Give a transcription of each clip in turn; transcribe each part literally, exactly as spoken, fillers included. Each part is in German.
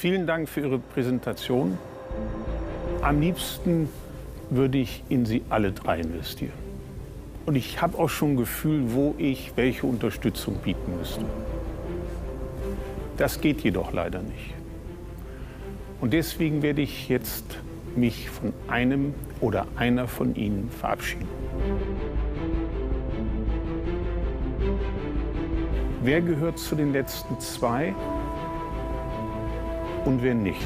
Vielen Dank für Ihre Präsentation. Am liebsten würde ich in Sie alle drei investieren. Und ich habe auch schon ein Gefühl, wo ich welche Unterstützung bieten müsste. Das geht jedoch leider nicht. Und deswegen werde ich jetzt mich von einem oder einer von Ihnen verabschieden. Wer gehört zu den letzten zwei und wer nicht?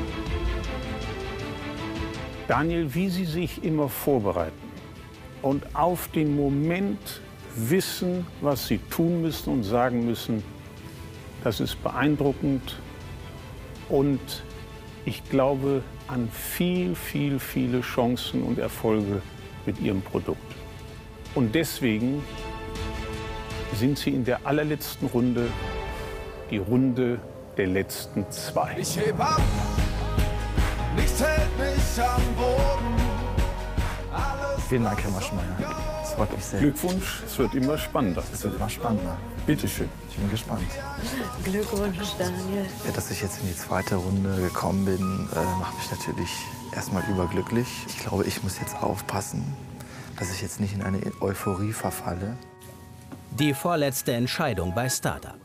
Daniel, wie Sie sich immer vorbereiten und auf den Moment wissen, was Sie tun müssen und sagen müssen, das ist beeindruckend und ich glaube an viel, viel, viele Chancen und Erfolge mit Ihrem Produkt. Und deswegen sind Sie in der allerletzten Runde, die Runde der letzten zwei. Ich heb ab, nichts hält mich am Boden. Alles Vielen Dank, Herr Maschmeyer. Das freut mich sehr. Glückwunsch, es wird immer spannender. Es wird immer spannender. Bitte schön. Ich bin gespannt. Glückwunsch, Daniel. Ja, dass ich jetzt in die zweite Runde gekommen bin, äh, macht mich natürlich erstmal überglücklich. Ich glaube, ich muss jetzt aufpassen, dass ich jetzt nicht in eine Euphorie verfalle. Die vorletzte Entscheidung bei Startup.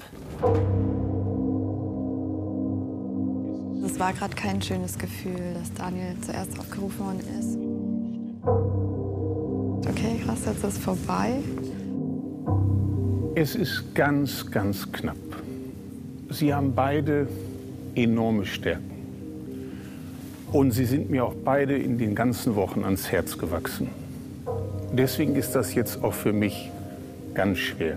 Es war gerade kein schönes Gefühl, dass Daniel zuerst aufgerufen worden ist. Okay, krass, jetzt ist es vorbei. Es ist ganz, ganz knapp. Sie haben beide enorme Stärken. Und Sie sind mir auch beide in den ganzen Wochen ans Herz gewachsen. Deswegen ist das jetzt auch für mich ganz schwer.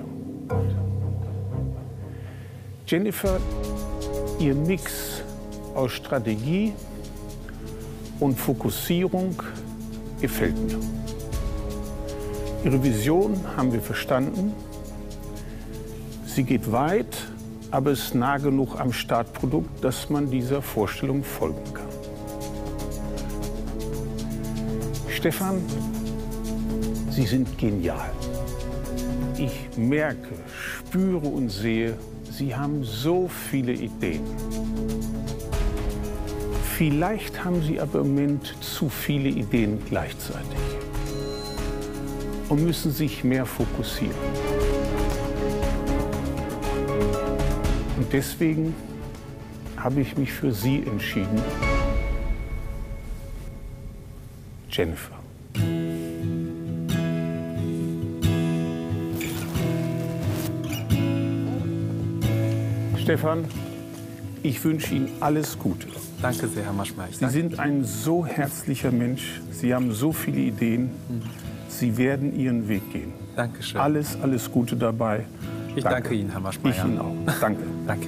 Jennifer, Ihr Mix aus Strategie und Fokussierung gefällt mir. Ihre Vision haben wir verstanden. Sie geht weit, aber ist nah genug am Startprodukt, dass man dieser Vorstellung folgen kann. Stefan, Sie sind genial. Ich merke, spüre und sehe, Sie haben so viele Ideen. Vielleicht haben Sie aber im Moment zu viele Ideen gleichzeitig und müssen sich mehr fokussieren. Und deswegen habe ich mich für Sie entschieden, Jennifer. Stefan, ich wünsche Ihnen alles Gute. Danke sehr, Herr Maschmeyer. Sie sind ein so herzlicher Mensch. Sie haben so viele Ideen. Sie werden Ihren Weg gehen. Dankeschön. Alles, alles Gute dabei. Ich danke, danke Ihnen, Herr Maschmeyer. Ich Ihnen auch. Danke. Danke.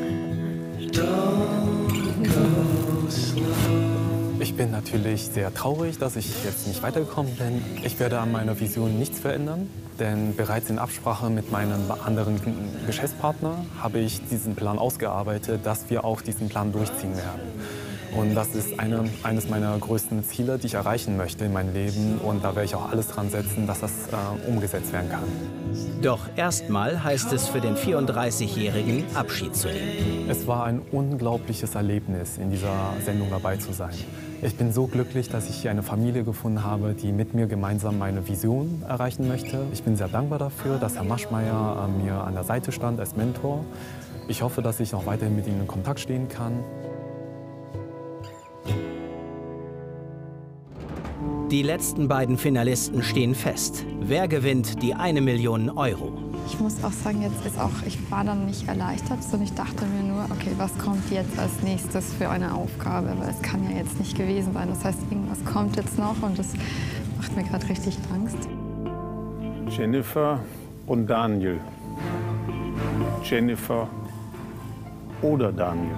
Ich bin natürlich sehr traurig, dass ich jetzt nicht weitergekommen bin. Ich werde an meiner Vision nichts verändern, denn bereits in Absprache mit meinem anderen Geschäftspartner habe ich diesen Plan ausgearbeitet, dass wir auch diesen Plan durchziehen werden. Und das ist eine, eines meiner größten Ziele, die ich erreichen möchte in meinem Leben. Und da werde ich auch alles dran setzen, dass das äh, umgesetzt werden kann. Doch erstmal heißt es für den vierunddreißigjährigen Abschied zu nehmen. Es war ein unglaubliches Erlebnis, in dieser Sendung dabei zu sein. Ich bin so glücklich, dass ich hier eine Familie gefunden habe, die mit mir gemeinsam meine Vision erreichen möchte. Ich bin sehr dankbar dafür, dass Herr Maschmeyer äh, mir an der Seite stand als Mentor. Ich hoffe, dass ich noch weiterhin mit Ihnen in Kontakt stehen kann. Die letzten beiden Finalisten stehen fest. Wer gewinnt die eine Million Euro? Ich muss auch sagen, jetzt ist auch, ich war dann nicht erleichtert, sondern ich dachte mir nur, okay, was kommt jetzt als nächstes für eine Aufgabe? Weil es kann ja jetzt nicht gewesen sein. Das heißt, irgendwas kommt jetzt noch und das macht mir gerade richtig Angst. Jennifer und Daniel. Jennifer oder Daniel.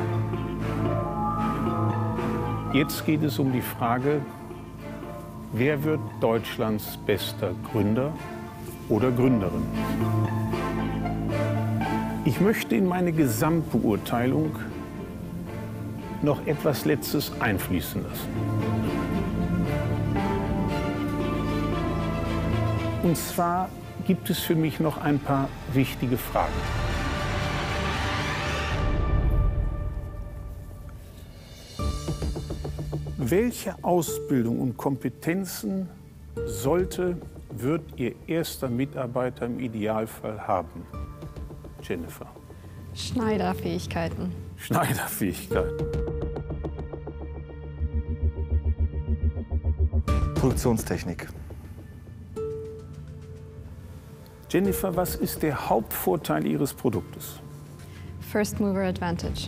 Jetzt geht es um die Frage, wer wird Deutschlands bester Gründer oder Gründerin? Ich möchte in meine Gesamtbeurteilung noch etwas Letztes einfließen lassen. Und zwar gibt es für mich noch ein paar wichtige Fragen. Welche Ausbildung und Kompetenzen sollte, wird Ihr erster Mitarbeiter im Idealfall haben? Jennifer. Schneiderfähigkeiten. Schneiderfähigkeiten. Produktionstechnik. Jennifer, was ist der Hauptvorteil Ihres Produktes? First Mover Advantage.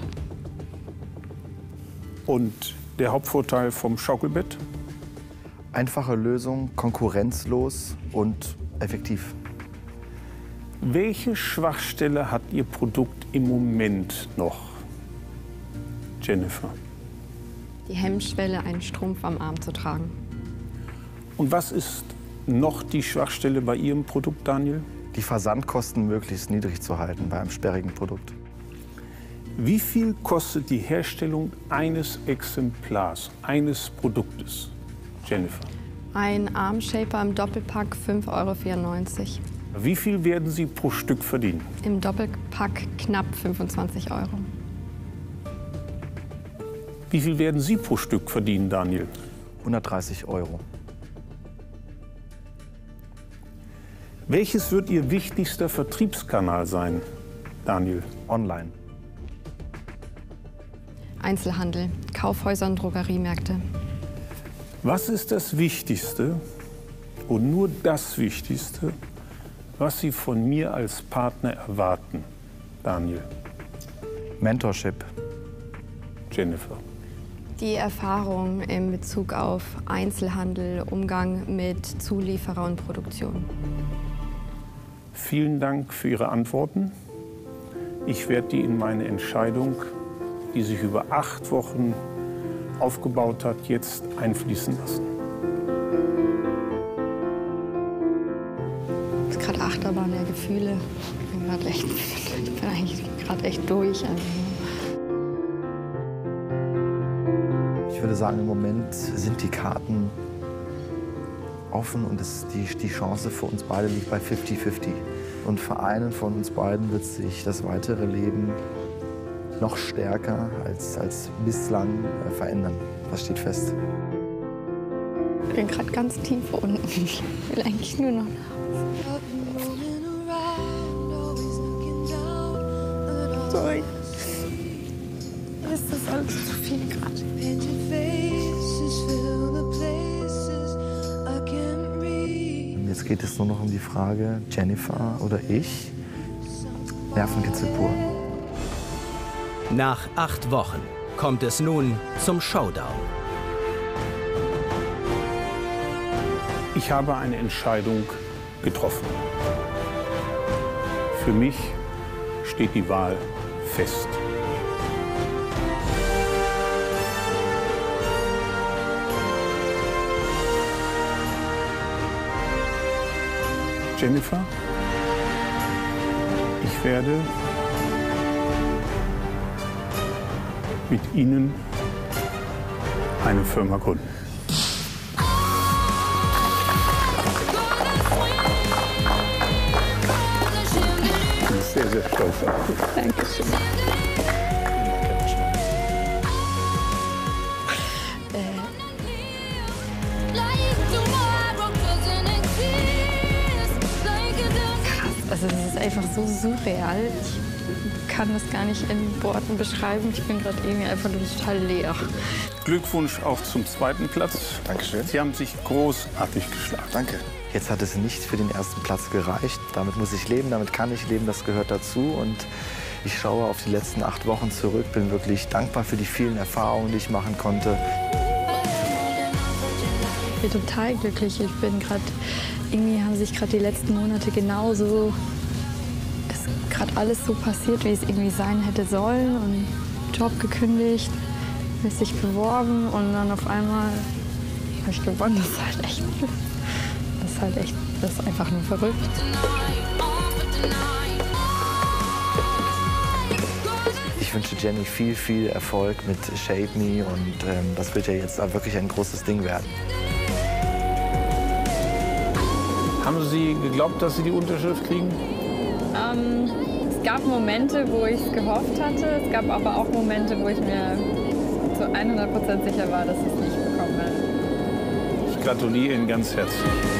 Und der Hauptvorteil vom Schaukelbett? Einfache Lösung, konkurrenzlos und effektiv. Welche Schwachstelle hat Ihr Produkt im Moment noch? Jennifer. Die Hemmschwelle, einen Strumpf am Arm zu tragen. Und was ist noch die Schwachstelle bei Ihrem Produkt, Daniel? Die Versandkosten möglichst niedrig zu halten bei einem sperrigen Produkt. Wie viel kostet die Herstellung eines Exemplars, eines Produktes? Jennifer. Ein Armshaper im Doppelpack fünf Euro vierundneunzig. Wie viel werden Sie pro Stück verdienen? Im Doppelpack knapp fünfundzwanzig Euro. Wie viel werden Sie pro Stück verdienen, Daniel? hundertdreißig Euro. Welches wird Ihr wichtigster Vertriebskanal sein, Daniel? Online. Einzelhandel, Kaufhäuser und Drogeriemärkte. Was ist das Wichtigste und nur das Wichtigste, was Sie von mir als Partner erwarten, Daniel? Mentorship. Jennifer. Die Erfahrung in Bezug auf Einzelhandel, Umgang mit Zulieferer und Produktion. Vielen Dank für Ihre Antworten. Ich werde die in meine Entscheidung, die sich über acht Wochen aufgebaut hat, jetzt einfließen lassen. Das ist gerade Achterbahn der Gefühle. Ich bin gerade echt, ich bin eigentlich gerade echt durch. Ich würde sagen, im Moment sind die Karten offen und es, die, die Chance für uns beide liegt bei fifty fifty. Und für einen von uns beiden wird sich das weitere Leben noch stärker als, als bislang äh, verändern. Das steht fest. Ich bin gerade ganz tief unten. Ich will eigentlich nur noch Sorry. Mir ist das alles zu viel gerade. Jetzt geht es nur noch um die Frage, Jennifer oder ich? Nervenkitzel pur. Nach acht Wochen kommt es nun zum Showdown. Ich habe eine Entscheidung getroffen. Für mich steht die Wahl fest. Jennifer, ich werde mit Ihnen eine Firma gründen. Ich bin sehr, sehr stolz auf Sie. Dankeschön. Also das ist einfach so surreal. Ich kann das gar nicht in Worten beschreiben. Ich bin gerade irgendwie einfach nur total leer. Glückwunsch auch zum zweiten Platz. Dankeschön. Sie haben sich großartig geschlagen. Danke. Jetzt hat es nicht für den ersten Platz gereicht. Damit muss ich leben, damit kann ich leben, das gehört dazu. Und ich schaue auf die letzten acht Wochen zurück, bin wirklich dankbar für die vielen Erfahrungen, die ich machen konnte. Ich bin total glücklich. Ich bin gerade, irgendwie haben sich gerade die letzten Monate genauso, es ist gerade alles so passiert, wie es irgendwie sein hätte sollen. Und Job gekündigt, mich beworben und dann auf einmal habe ich gewonnen. Das ist halt echt, das ist halt echt, das ist einfach nur verrückt. Ich wünsche Jenny viel, viel Erfolg mit Shape Me und ähm, das wird ja jetzt wirklich ein großes Ding werden. Haben Sie geglaubt, dass Sie die Unterschrift kriegen? Ähm, es gab Momente, wo ich es gehofft hatte. Es gab aber auch Momente, wo ich mir zu hundert Prozent sicher war, dass ich es nicht bekomme. Ich gratuliere Ihnen ganz herzlich.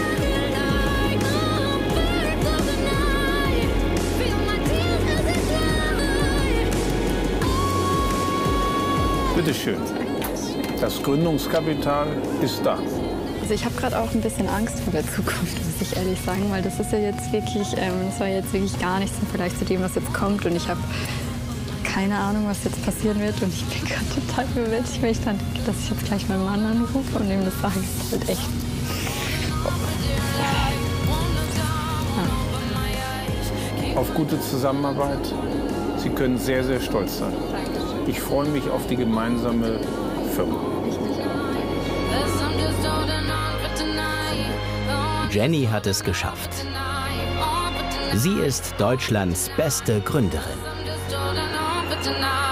Bitte schön. Das Gründungskapital ist da. Also ich habe gerade auch ein bisschen Angst vor der Zukunft, muss ich ehrlich sagen, weil das ist ja jetzt wirklich, ähm, das war jetzt wirklich gar nichts im Vergleich zu dem, was jetzt kommt. Und ich habe keine Ahnung, was jetzt passieren wird. Und ich bin gerade total bewältigt, weil ich dann denke, dass ich jetzt gleich meinen Mann anrufe und ihm das sage. Das ist halt echt. Ja. Auf gute Zusammenarbeit. Sie können sehr, sehr stolz sein. Ich freue mich auf die gemeinsame Firma. Jenny hat es geschafft. Sie ist Deutschlands beste Gründerin.